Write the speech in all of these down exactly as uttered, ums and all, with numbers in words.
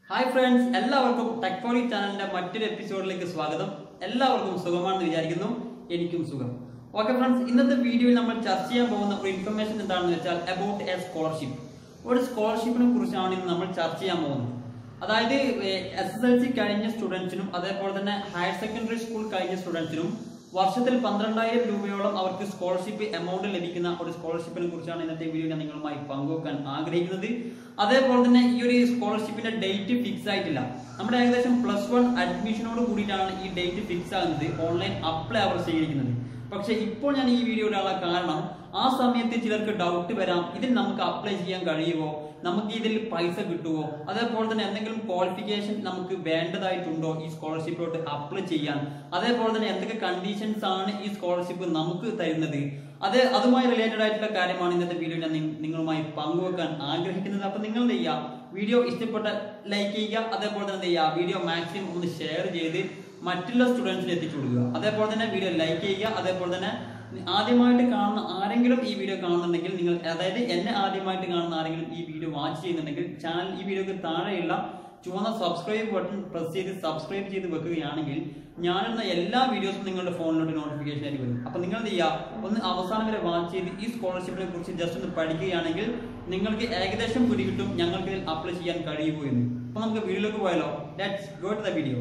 Hi friends, എല്ലാവർക്കും ടെക്ഫോണി ചാനലിന്റെ മറ്റൊരു എപ്പിസോഡിലേക്ക് സ്വാഗതം. എല്ലാവർക്കും സുഖമാണെന്ന് വിചാരിക്കുന്നു. എനിക്കും സുഖം. ഓക്കെ ഫ്രണ്ട്സ്, ഇന്നത്തെ വീഡിയോയിൽ നമ്മൾ ചർച്ച ചെയ്യാൻ പോകുന്ന ഒരു ഇൻഫർമേഷൻ എന്താണെന്ന് വെച്ചാൽ അബൌട്ട് എ സ്കോളർഷിപ്പ്. ഒരു സ്കോളർഷിപ്പിനെ കുറിച്ചാണ് ഇന്ന് നമ്മൾ ചർച്ച ചെയ്യാൻ പോകുന്നത്. അതായത് എസ് എസ് എൽ സി കഴിഞ്ഞ സ്റ്റുഡൻസിനും അതേപോലെ തന്നെ ഹയർ സെക്കൻഡറി സ്കൂൾ കഴിഞ്ഞ സ്റ്റുഡൻസിനും വർഷത്തിൽ പന്ത്രണ്ടായിരം രൂപയോളം അവർക്ക് സ്കോളർഷിപ്പ് എമൗണ്ട് ലഭിക്കുന്ന ഒരു സ്കോളർഷിപ്പിനെ കുറിച്ചാണ് ഇന്നത്തെ വീഡിയോ ഞാൻ നിങ്ങളുമായി പങ്കുവെക്കാൻ ആഗ്രഹിക്കുന്നത്. അതേപോലെ തന്നെ ഈ ഒരു സ്കോളർഷിപ്പിന്റെ ഡേറ്റ് ഫിക്സ് ആയിട്ടില്ല. നമ്മുടെ ഏകദേശം പ്ലസ് വൺ അഡ്മിഷനോട് കൂടിയിട്ടാണ് ഈ ഡേറ്റ് ഫിക്സ് ആകുന്നത്, ഓൺലൈൻ അപ്ലൈ അവർ സ്വീകരിക്കുന്നത്. പക്ഷെ ഇപ്പോൾ ഞാൻ ഈ വീഡിയോ ഇടാനുള്ള കാരണം ആ സമയത്ത് ചിലർക്ക് ഡൗട്ട് വരാം, ഇതിൽ നമുക്ക് അപ്ലൈ ചെയ്യാൻ കഴിയുമോ, നമുക്ക് ഇതിൽ പൈസ കിട്ടുമോ, അതേപോലെ തന്നെ എന്തെങ്കിലും ക്വാളിഫിക്കേഷൻ നമുക്ക് വേണ്ടതായിട്ടുണ്ടോ ഈ സ്കോളർഷിപ്പിലോട്ട് അപ്ലൈ ചെയ്യാൻ, അതേപോലെ തന്നെ എന്തൊക്കെ കണ്ടീഷൻസ് ആണ് ഈ സ്കോളർഷിപ്പ് നമുക്ക് തരുന്നത്, അത് അതുമായി റിലേറ്റഡ് ആയിട്ടുള്ള കാര്യമാണ് ഇന്നത്തെ വീഡിയോ ഞാൻ നിങ്ങളുമായി പങ്കുവെക്കാൻ ആഗ്രഹിക്കുന്നത്. അപ്പൊ നിങ്ങൾ എന്ത് ചെയ്യുക, വീഡിയോ ഇഷ്ടപ്പെട്ട ലൈക്ക് ചെയ്യുക, അതേപോലെ തന്നെ എന്ത് ചെയ്യുക, വീഡിയോ മാക്സിമം ഒന്ന് ഷെയർ ചെയ്ത് മറ്റുള്ള സ്റ്റുഡൻസിന് എത്തിച്ചു കൊടുക്കുക. അതേപോലെ തന്നെ വീഡിയോ ലൈക്ക് ചെയ്യുക. അതേപോലെ തന്നെ ആദ്യമായിട്ട് കാണുന്ന ആരെങ്കിലും ഈ വീഡിയോ കാണുന്നുണ്ടെങ്കിൽ, നിങ്ങൾ അതായത് എന്നെ ആദ്യമായിട്ട് കാണുന്ന ആരെങ്കിലും ഈ വീഡിയോ വാച്ച് ചെയ്യുന്നുണ്ടെങ്കിൽ ചാനൽ ഈ വീഡിയോക്ക് താഴെയുള്ള ചുവന്ന സബ്സ്ക്രൈബ് ബട്ടൺ പ്രസ് ചെയ്ത് സബ്സ്ക്രൈബ് ചെയ്ത് വെക്കുകയാണെങ്കിൽ ഞാനിടുന്ന എല്ലാ വീഡിയോസും നിങ്ങളുടെ ഫോണിലോട്ട് നോട്ടിഫിക്കേഷൻ ആയിട്ട് വരും. അപ്പൊ നിങ്ങൾ എന്ത് ചെയ്യുക, ഒന്ന് അവസാനം വരെ വാച്ച് ചെയ്ത് ഈ സ്കോളർഷിപ്പിനെ കുറിച്ച് ജസ്റ്റ് ഒന്ന് പഠിക്കുകയാണെങ്കിൽ നിങ്ങൾക്ക് ഏകദേശം പിടികിട്ടും ഞങ്ങൾക്ക് ഇതിൽ അപ്ലൈ ചെയ്യാൻ കഴിയുമോ എന്ന്. അപ്പൊ നമുക്ക് വീഡിയോയിലേക്ക് പോയാലോ. Let's go to the video.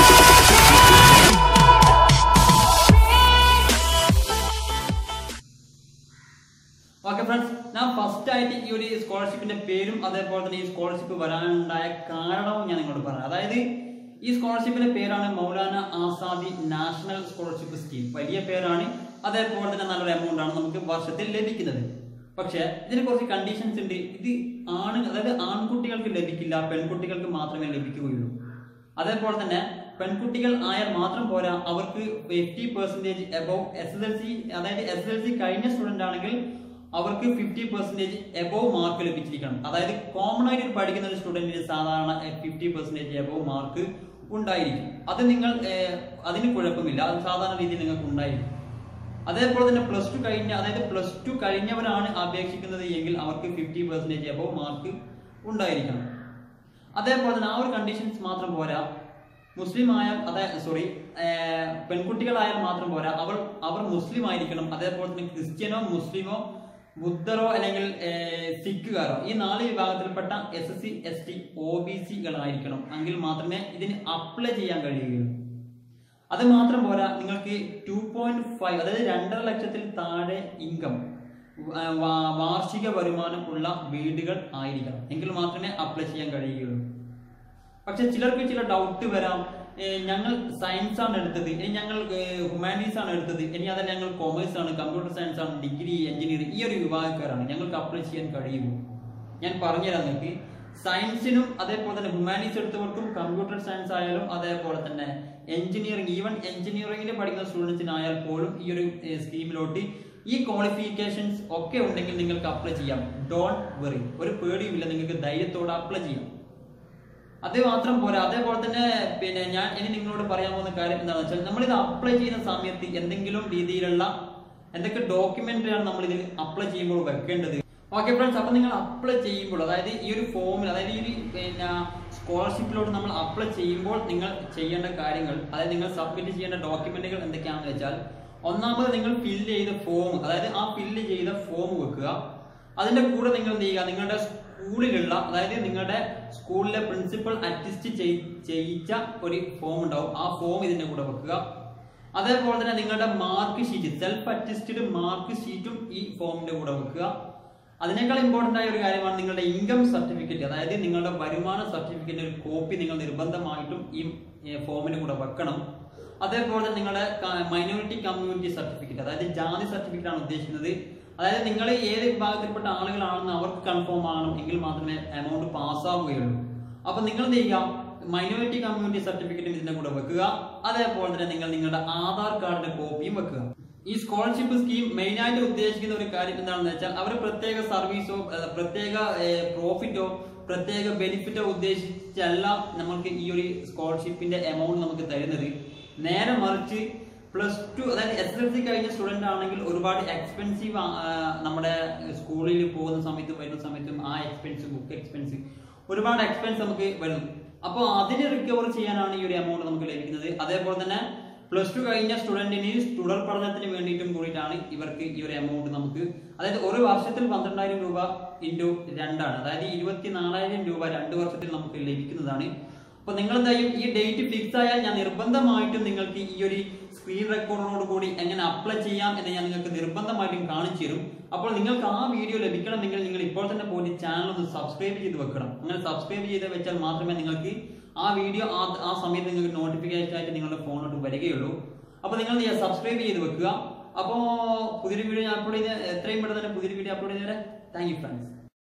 Okay friends, ഞാൻ ഫസ്റ്റ് ആയിട്ട് ഈ ഒരു സ്കോളർഷിപ്പിന്റെ പേരും അതേപോലെ തന്നെ ഈ സ്കോളർഷിപ്പ് വരാനുണ്ടായ കാരണവും ഞാൻ നിങ്ങളോട് പറയാം. അതായത് ഈ സ്കോളർഷിപ്പിന്റെ പേരാണ് Maulana Azadi national scholarship scheme. വലിയ പേരാണ്, അതേപോലെ തന്നെ നല്ലൊരു എമൗണ്ട് ആണ് നമുക്ക് വർഷത്തിൽ ലഭിക്കുന്നത്. പക്ഷെ ഇതിന് കുറച്ച് കണ്ടീഷൻസ് ഉണ്ട്. ഇത് ആണ് അതായത് ആൺകുട്ടികൾക്ക് ലഭിക്കില്ല, പെൺകുട്ടികൾക്ക് മാത്രമേ ലഭിക്കുകയുള്ളൂ. അതേപോലെ തന്നെ പെൺകുട്ടികൾ ആയാൽ മാത്രം പോരാ, അവർക്ക് fifty percentage above S S L C അതായത് എസ് എസ് എൽ സി കഴിഞ്ഞ സ്റ്റുഡന്റ് ആണെങ്കിൽ അവർക്ക് ഫിഫ്റ്റി പെർസെന്റേജ് എബവ് മാർക്ക് ലഭിച്ചിരിക്കണം. അതായത് കോമൺ ആയിട്ട് പഠിക്കുന്ന ഒരു സ്റ്റുഡന്റിന് സാധാരണ ഫിഫ്റ്റി പെർസെന്റേജ് എബവ് മാർക്ക് ഉണ്ടായിരിക്കും. അത് നിങ്ങൾ അതിന് കുഴപ്പമില്ല, അത് സാധാരണ രീതിയിൽ നിങ്ങൾക്ക് ഉണ്ടായിരിക്കും. അതേപോലെ തന്നെ പ്ലസ് ടു കഴിഞ്ഞ അതായത് പ്ലസ് ടു കഴിഞ്ഞവരാണ് അപേക്ഷിക്കുന്നത് എങ്കിൽ അവർക്ക് ഫിഫ്റ്റി പെർസെന്റേജ് എബവ് മാർക്ക് ഉണ്ടായിരിക്കണം. അതേപോലെ തന്നെ ആ ഒരു കണ്ടീഷൻസ് മാത്രം പോരാ, മുസ്ലിം ആയാൽ അതായത് സോറി പെൺകുട്ടികളായാൽ മാത്രം പോരാ, അവർ അവർ മുസ്ലിം ആയിരിക്കണം. അതേപോലെ തന്നെ ക്രിസ്ത്യനോ മുസ്ലിമോ ബുദ്ധരോ അല്ലെങ്കിൽ സിഖുകാരോ ഈ നാല് വിഭാഗത്തിൽപ്പെട്ട S S C S T O B സികളായിരിക്കണം. എങ്കിൽ മാത്രമേ ഇതിന് അപ്ലൈ ചെയ്യാൻ കഴിയുകയുള്ളൂ. അത് മാത്രം പോരാ, നിങ്ങൾക്ക് ടു പോയിന്റ് ഫൈവ് അതായത് രണ്ടര ലക്ഷത്തിൽ താഴെ ഇൻകം വാർഷിക വരുമാനം ഉള്ള വീടുകൾ ആയിരിക്കണം. എങ്കിൽ മാത്രമേ അപ്ലൈ ചെയ്യാൻ കഴിയുകയുള്ളൂ. പക്ഷെ ചിലർക്ക് ചില ഡൗട്ട് വരാം, ഞങ്ങൾ സയൻസ് ആണ് എടുത്തത്, ഇനി ഞങ്ങൾ ഹ്യൂമാനിറ്റീസ് ആണ് എടുത്തത്, ഇനി അതല്ല ഞങ്ങൾ കൊമേഴ്സ് ആണ്, കമ്പ്യൂട്ടർ സയൻസ് ആണ്, ഡിഗ്രി എഞ്ചിനീയറിംഗ്, ഈ ഒരു വിഭാഗക്കാരാണ്, ഞങ്ങൾക്ക് അപ്ലൈ ചെയ്യാൻ കഴിയുമോ? ഞാൻ പറഞ്ഞുതരാം നിങ്ങൾക്ക്. സയൻസിനും അതേപോലെ തന്നെ ഹ്യൂമാനിറ്റീസ് എടുത്തവർക്കും കമ്പ്യൂട്ടർ സയൻസ് ആയാലും അതേപോലെ തന്നെ എഞ്ചിനീയറിംഗ്, ഈവൻ എഞ്ചിനീയറിംഗിന് പഠിക്കുന്ന സ്റ്റുഡൻസിനായാൽ പോലും ഈ ഒരു സ്കീമിലോട്ട് ഈ ക്വാളിഫിക്കേഷൻസ് ഒക്കെ ഉണ്ടെങ്കിൽ നിങ്ങൾക്ക് അപ്ലൈ ചെയ്യാം. ഡോണ്ട് വെറി, ഒരു പേടിയുമില്ല, നിങ്ങൾക്ക് ധൈര്യത്തോടെ അപ്ലൈ ചെയ്യാം. അത് മാത്രം പോരാ, അതേപോലെ തന്നെ പിന്നെ ഞാൻ ഇനി നിങ്ങളോട് പറയാൻ പോകുന്ന കാര്യം എന്താണെന്ന് വെച്ചാൽ, നമ്മളിത് അപ്ലൈ ചെയ്യുന്ന സമയത്ത് എന്തെങ്കിലും രീതിയിലുള്ള എന്തൊക്കെ ഡോക്യുമെന്ററിയാണ് നമ്മൾ ഇതിൽ അപ്ലൈ ചെയ്യുമ്പോൾ വെക്കേണ്ടത്. ഓക്കെ ഫ്രണ്ട്സ്, അപ്പൊ നിങ്ങൾ അപ്ലൈ ചെയ്യുമ്പോൾ അതായത് ഈ ഒരു ഫോമിൽ അതായത് ഈ പിന്നെ സ്കോളർഷിപ്പിലോട്ട് നമ്മൾ അപ്ലൈ ചെയ്യുമ്പോൾ നിങ്ങൾ ചെയ്യേണ്ട കാര്യങ്ങൾ, അതായത് നിങ്ങൾ സബ്മിറ്റ് ചെയ്യേണ്ട ഡോക്യുമെന്റുകൾ എന്തൊക്കെയാണെന്ന് വെച്ചാൽ, ഒന്നാമത് നിങ്ങൾ ഫില്ല് ചെയ്ത ഫോം, അതായത് ആ ഫില്ല് ചെയ്ത ഫോം വെക്കുക. അതിന്റെ കൂടെ നിങ്ങൾ എന്ത് ചെയ്യുക, നിങ്ങളുടെ സ്കൂളിലുള്ള അതായത് നിങ്ങളുടെ സ്കൂളിലെ പ്രിൻസിപ്പൽ അറ്റസ്റ്റ് ചെയ്യിച്ച ഒരു ഫോം ഉണ്ടാവും, ആ ഫോം ഇതിന്റെ കൂടെ വെക്കുക. അതേപോലെ തന്നെ നിങ്ങളുടെ mark sheet, self attested mark ഷീറ്റും ഈ ഫോമിന്റെ കൂടെ വെക്കുക. അതിനേക്കാൾ ഇമ്പോർട്ടന്റ് ആയ ഒരു കാര്യമാണ് നിങ്ങളുടെ ഇൻകം സർട്ടിഫിക്കറ്റ്, അതായത് നിങ്ങളുടെ വരുമാന സർട്ടിഫിക്കറ്റിന്റെ ഒരു കോപ്പി നിങ്ങൾ നിർബന്ധമായിട്ടും ഈ ഫോമിന്റെ കൂടെ വെക്കണം. അതേപോലെ തന്നെ നിങ്ങളുടെ മൈനോറിറ്റി കമ്മ്യൂണിറ്റി സർട്ടിഫിക്കറ്റ്, അതായത് ജാതി സർട്ടിഫിക്കറ്റ് ആണ് ഉദ്ദേശിക്കുന്നത്. അതായത് നിങ്ങൾ ഏത് വിഭാഗത്തിൽപ്പെട്ട ആളുകളാണെന്ന് അവർക്ക് കൺഫേം ആകണം, എങ്കിൽ മാത്രമേ എമൗണ്ട് പാസ്സാവുകയുള്ളൂ. അപ്പൊ നിങ്ങൾ എന്ത് ചെയ്യുക, മൈനോറിറ്റി കമ്മ്യൂണിറ്റി സർട്ടിഫിക്കറ്റും ഇതിന്റെ കൂടെ വെക്കുക. അതേപോലെ തന്നെ നിങ്ങൾ നിങ്ങളുടെ ആധാർ കാർഡിന്റെ കോപ്പിയും വെക്കുക. ഈ സ്കോളർഷിപ്പ് സ്കീം മെയിൻ ആയിട്ട് ഉദ്ദേശിക്കുന്ന ഒരു കാര്യം എന്താണെന്ന് വെച്ചാൽ, അവർ പ്രത്യേക സർവീസോ പ്രത്യേക പ്രോഫിറ്റോ പ്രത്യേക ബെനിഫിറ്റോ ഉദ്ദേശിച്ചല്ല നമ്മൾക്ക് ഈ ഒരു സ്കോളർഷിപ്പിന്റെ എമൗണ്ട് നമുക്ക് തരുന്നത്. നേരെ മറിച്ച് പ്ലസ് ടു അതായത് എസ് എസ് എൽ സി കഴിഞ്ഞ സ്റ്റുഡന്റ് ആണെങ്കിൽ ഒരുപാട് എക്സ്പെൻസീവ് നമ്മുടെ സ്കൂളിൽ പോകുന്ന സമയത്തും വരുന്ന സമയത്തും ആ എക്സ്പെൻസ്, ബുക്ക് എക്സ്പെൻസ്, ഒരുപാട് എക്സ്പെൻസ് നമുക്ക് വരും. അപ്പോൾ അതിന് റിക്കവർ ചെയ്യാനാണ് ഈ ഒരു എമൗണ്ട് നമുക്ക് ലഭിക്കുന്നത്. അതേപോലെ തന്നെ പ്ലസ് ടു കഴിഞ്ഞ സ്റ്റുഡന്റിന് തുടർ പഠനത്തിന് വേണ്ടിയിട്ടും കൂടിയിട്ടാണ് ഇവർക്ക് ഈ ഒരു എമൗണ്ട് നമുക്ക്, അതായത് ഒരു വർഷത്തിൽ പന്ത്രണ്ടായിരം രൂപ ഇൻറ്റു രണ്ടാണ്, അതായത് ഇരുപത്തി നാലായിരം രൂപ രണ്ട് വർഷത്തിൽ നമുക്ക് ലഭിക്കുന്നതാണ്. അപ്പൊ നിങ്ങൾ എന്തായാലും ഈ ഡേറ്റ് ഫിക്സ് ആയാൽ ഞാൻ നിർബന്ധമായിട്ടും നിങ്ങൾക്ക് ഈ ഒരു സ്ക്രീൻ റെക്കോർഡറോട് കൂടി എങ്ങനെ അപ്ലൈ ചെയ്യാം എന്ന് ഞാൻ നിങ്ങൾക്ക് നിർബന്ധമായിട്ടും കാണിച്ചു തരും. അപ്പോൾ നിങ്ങൾക്ക് ആ വീഡിയോ ലഭിക്കണമെങ്കിൽ നിങ്ങൾ ഇപ്പോൾ തന്നെ പോയി ചാനൽ ഒന്ന് സബ്സ്ക്രൈബ് ചെയ്ത് വെക്കണം. അങ്ങനെ സബ്സ്ക്രൈബ് ചെയ്ത് വെച്ചാൽ മാത്രമേ നിങ്ങൾക്ക് ആ വീഡിയോ ആ ആ സമയത്ത് നിങ്ങൾക്ക് നോട്ടിഫിക്കേഷൻ ആയിട്ട് നിങ്ങളുടെ ഫോണിലോട്ട് വരികയുള്ളൂ. അപ്പോൾ നിങ്ങൾ സബ്സ്ക്രൈബ് ചെയ്ത് വെക്കുക. അപ്പോൾ പുതിയൊരു വീഡിയോ ഞാൻ അപ്ലോഡ് ചെയ്ത് എത്രയും പെട്ടെന്ന് തന്നെ പുതിയൊരു വീഡിയോ അപ്ലോഡ് ചെയ്തേരെ. Thank you friends.